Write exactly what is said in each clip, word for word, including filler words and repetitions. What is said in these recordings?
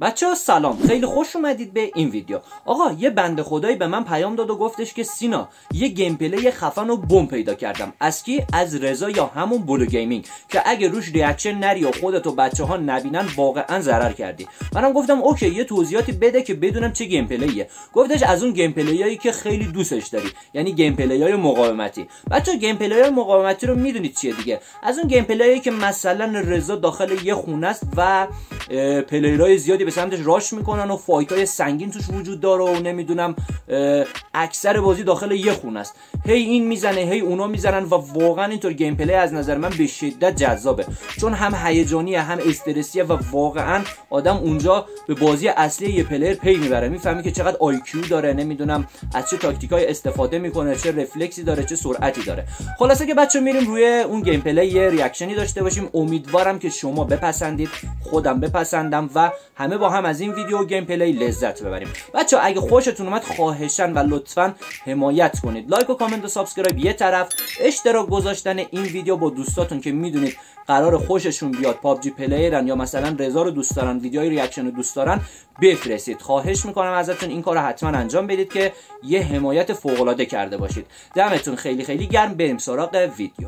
بچه‌ها سلام، خیلی خوش اومدید به این ویدیو. آقا یه بنده خدایی به من پیام داد و گفتش که سینا یه گیم پلی خفن و بم پیدا کردم. از کی؟ از رضا یا همون بلو گیمینگ که اگه روش ریاکشن نری و خودت و بچه‌ها نبینن واقعا ضرر کردی. منم گفتم اوکی یه توضیحاتی بده که بدونم چه گیم پلیه. گفتش از اون گیم پلیایی که خیلی دوستش داری، یعنی گیم پلیای مقاومتی. بچه‌ها گیم پلیای مقاومتی رو میدونید چیه دیگه؟ از اون گیم پلیایی که مثلا رضا داخل یه خونه است و پلیرای زیادی به سمتش راش میکنن و فایتای سنگین توش وجود داره و نمیدونم اکثر بازی داخل یه خونه است، هی این میزنه هی اونا میزنن و واقعا اینطور گیم پلی از نظر من به شدت جذابه، چون هم هیجانیه هم استرسیه و واقعا آدم اونجا به بازی اصلی یه پلیر پی میبره، میفهمی که چقدر آی کیو داره، نمیدونم از چه تاکتیکای استفاده میکنه، چه رفلکسی داره، چه سرعتی داره. خلاصه که بچه میریم روی اون گیم پلی یه ریاکشنی داشته باشیم. امیدوارم که شما بپسندید، خودم بپسندم و همه با هم از این ویدیو گیم پلی لذت ببریم. بچه اگه خوشتون اومد خواهشاً و لطفاً حمایت کنید، لایک و کامنت و سابسکرایب یه طرف، اشتراک گذاشتن این ویدیو با دوستاتون که میدونید قرار خوششون بیاد، پابجی پلیرن یا مثلا رضا رو دوست دارن، ویدیوهای ریاکشن رو دوست دارن، بفرستید. خواهش میکنم ازتون این کارو حتما انجام بدید که یه حمایت فوق العاده کرده باشید. دمتون خیلی خیلی گرم. بریم سراغ ویدیو.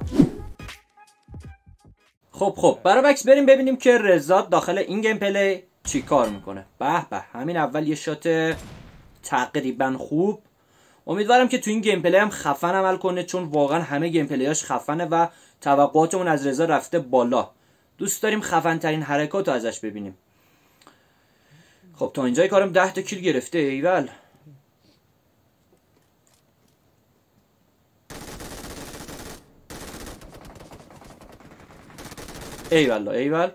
خب خب برای بکس بریم ببینیم که رضا داخل این گیم پلی چی کار میکنه. به به، همین اول یه شات تقریبا خوب. امیدوارم که تو این گیم پلی هم خفن عمل کنه، چون واقعا همه گیم پلیاش خفنه و توقعاتمون از رضا رفته بالا. دوست داریم خفن ترین حرکات رو ازش ببینیم. خب تا اینجای کارم ده تا کیل گرفته. ایول ایول ایول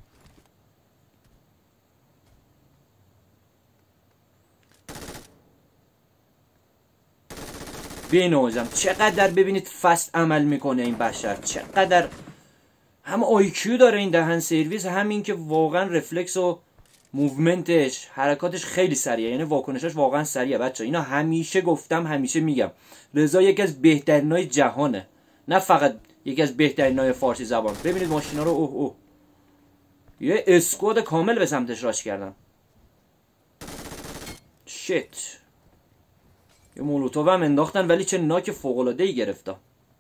بینوزم. چقدر ببینید فست عمل میکنه این بشر، چقدر هم آی کیو داره این دهن سرویس، همین که واقعا رفلکس و موومنتش، حرکاتش خیلی سریعه، یعنی واکنشش واقعا سریعه. بچه اینا همیشه گفتم، همیشه میگم، رضا یکی از بهترینای جهانه، نه فقط یکی از بهترینای فارسی زبان. ببینید ماشینا رو، اوه اوه یه اسکواد کامل به سمتش راش کردن. شت، یه مولوتوف هم انداختن ولی چه ناک فوق‌العاده‌ای گرفته.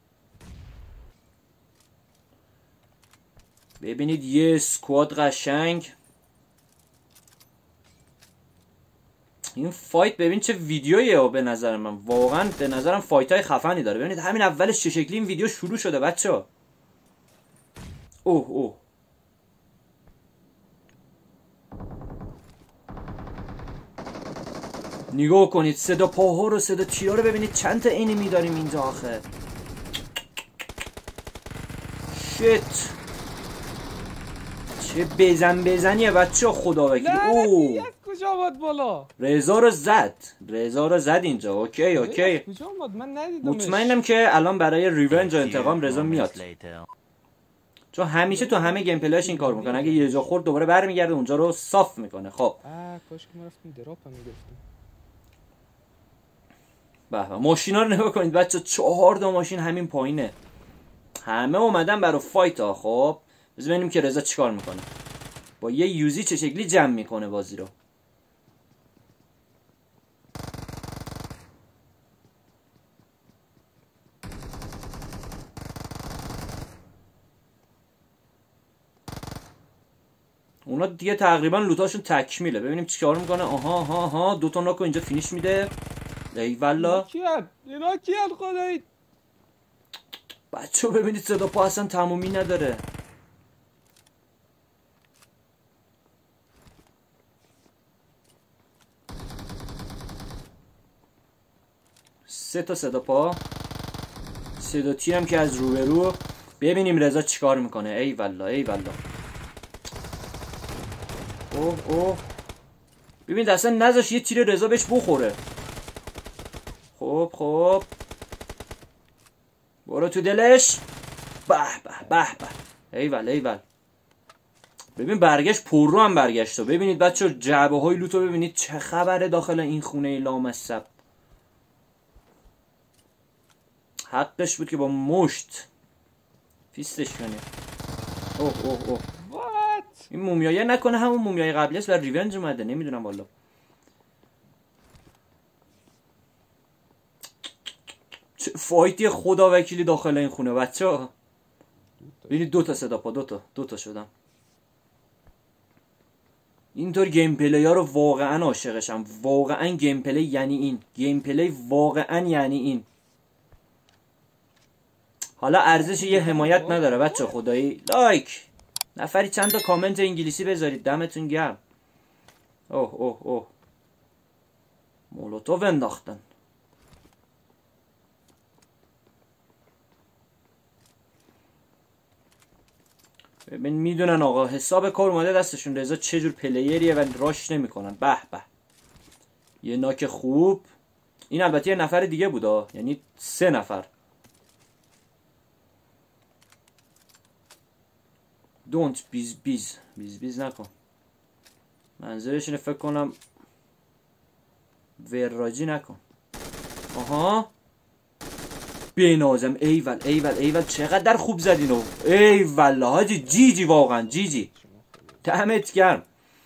ببینید یه اسکواد قشنگ. این فایت ببین چه ویدیویه به نظر من، واقعا به نظرم فایت های خفنی داره. ببینید همین اولش چه شکلی این ویدیو شروع شده بچه ها. اوه اوه نگاه کنید صدا پاها رو، صدا تیرا رو ببینید چند تا اینی میداریم اینجا آخه. شت، چه بزن بزنیه بچه ها، خدا وکیل. اوه کجا آمد بالا؟ رضا رو زد، رضا رو زد اینجا. اوکی اوکی، کجا آمد؟ من ندیدمش. مطمئنم که الان برای ریونج و انتقام رضا میاد، چون همیشه تو همه گیم پلیاش این کار میکنه، اگه یه جا خورد دوباره برمیگرده اونجا رو صاف میکنه. خب آه کاش که ما رفتیم دراپ هم میگفتیم. به به ماشینا رو نگاه کنید بچه، چهار تا ماشین همین پایینه، همه اومدن برای فایت ها. خب بذار ببینیم که رضا چیکار میکنه، با یه یوزی چه شکلی جمع میکنه بازی رو. اونا دیگه تقریبا لوتاشون تکمیله. ببینیم چیکار میکنه. آها آها آها دو تا ناکو اینجا فینیش میده. ای والله کیان اینا کیان خدایی. بچه‌ها ببینید صدا پا اصلا تمومی نداره. سه تا صدا پا، صدا تیر هم که از روبرو. ببینیم رضا چیکار میکنه. ای والله ای والله. اوه اوه ببینید اصلا نذاش یه تیر رضا بهش بخوره. خب خب برو تو دلش. به به به به ایول ایول. ببین برگشت پر رو هم برگشت. و ببینید بچه جعبه های لوتو ببینید چه خبره داخل این خونه لامصب. حقش بود که با مشت فیستش کنه. اوه اوه اوه وات این مومیایی نکنه همون مومیای قبلی است و ریونج اومده، نمیدونم والا. چه فایتی خدا وکیلی داخل این خونه بچه‌ها. ببینید دو تا صدا پا، دو تا دو تا شدم. اینطور گیم پلی ها رو واقعا عاشقشم. واقعا گیم پلی یعنی این. گیم پلی واقعا یعنی این. حالا ارزش یه حمایت نداره بچه خدایی. لایک نفری چند تا کامنت انگلیسی بذارید، دمتون گرم. اوه اوه اوه مولوتوف انداختن. ببین میدونن آقا حساب کار اومده دستشون، رضا چه جور پلیریه و راش نمیکنن. به به یه ناک خوب. این البته یه نفر دیگه بودا، یعنی سه نفر. دونت بیز بیز بیز بیز نکن. منظورش اینه فکر کنم وراجی نکن. آها بنازم. ایول ایول ایول چقدر خوب زدینو. ایول حاجی جی جی واقعا جی جی. دمت گرم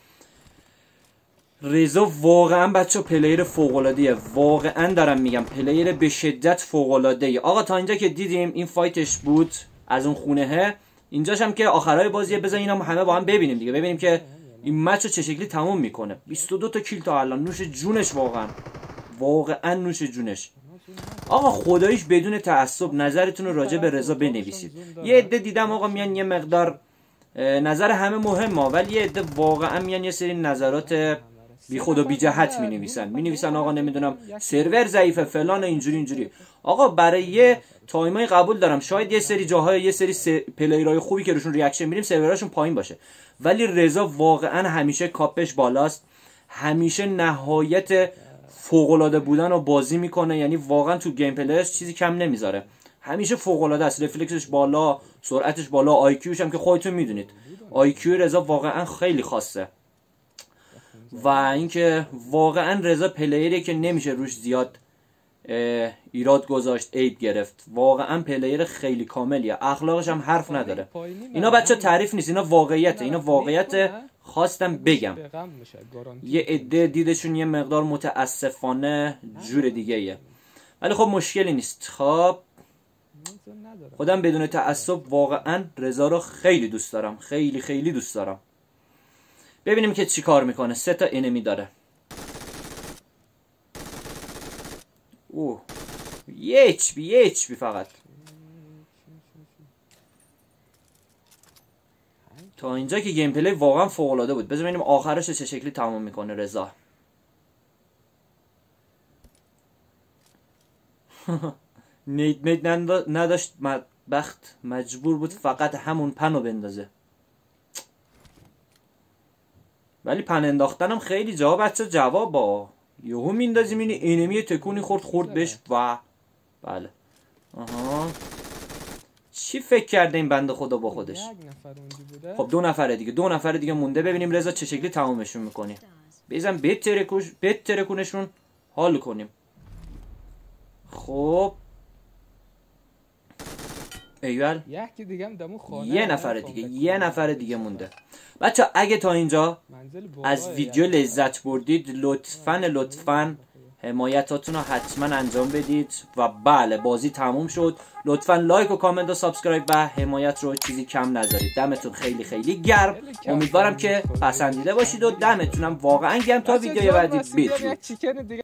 رضا. واقعا بچه پلیر فوق العاده ای، واقعا دارم میگم پلیر به شدت فوق العاده ای. آقا تا اینجا که دیدیم این فایتش بود از اون خونهه. اینجاش هم که آخرای بازیه. بذار اینا همه با هم ببینیم دیگه، ببینیم که این مچ رو چه شکلی تموم میکنه. بیست و دو تا کیل تا الان. نوش جونش واقعا. واقعا نوش جونش. آقا خداییش بدون تعصب نظرتون رو راجع به رضا بنویسید. یه عده دیدم آقا میان یه مقدار نظر همه مهمه، ولی یه عده واقعا میان یه سری نظرات بی خود و بی جهت می نویسن. می نویسن آقا نمیدونم سرور ضعیفه فلان اینجوری اینجوری. آقا برای یه تایمای قبول دارم شاید یه سری جاهای یه سری س... پلیرای خوبی که روشون ریاکشن میریم سروراشون پایین باشه، ولی رضا واقعا همیشه کاپش بالاست، همیشه نهایت فوق العاده بودن رو بازی میکنه. یعنی واقعا تو گیم پلیش چیزی کم نمیذاره، همیشه فوق العاده است. رفلکسش بالا، سرعتش بالا، آی کیوش هم که خودتون میدونید آی کیو رضا واقعا خیلی خاصه. و اینکه واقعا رضا پلیریه که نمیشه روش زیاد ایراد گذاشت، عیب گرفت. واقعا پلیر خیلی کاملیه، اخلاقش هم حرف نداره. اینا بچه تعریف نیست، اینا واقعیته. اینا واقعیت خواستم بگم. یه عده دیدشون یه مقدار متاسفانه جور دیگه ایه، ولی خب مشکلی نیست. خب خودم بدون تعصب واقعا رضا رو خیلی دوست دارم، خیلی خیلی دوست دارم. ببینیم که چی کار میکنه. سه تا انمی داره. اوه یه اچ بی یه اچ بی فقط. تا اینجا که گیم پلی واقعا فوق العاده بود. بذار ببینیم آخرش چه شکلی تمام میکنه رضا. نیت میت نداشت بدبخت، مجبور بود فقط همون پنو بندازه. ولی پن انداختنم خیلی جواب بچه جواب با یهو میندازیم این اینمی تکونی خورد خورد بهش و بله. آها چی فکر کرده این بنده خدا با خودش؟ خب دو نفره دیگه، دو نفره دیگه مونده. ببینیم رضا چه شکلی تمامشون میکنی. بیزن بترکوش بترکونشون حال کنیم. خب ایول یه نفر دیگه یه نفر دیگه مونده. بچه اگه تا اینجا از ویدیو لذت بردید لطفاً لطفاً حمایتاتون رو حتما انجام بدید. و بله بازی تموم شد. لطفاً لایک و کامنت و سابسکرایب و حمایت رو چیزی کم نذارید. دمتون خیلی خیلی گرم. امیدوارم که پسندیده باشید و دمتونم واقعا گرم. تا ویدیو بعدی بدرود.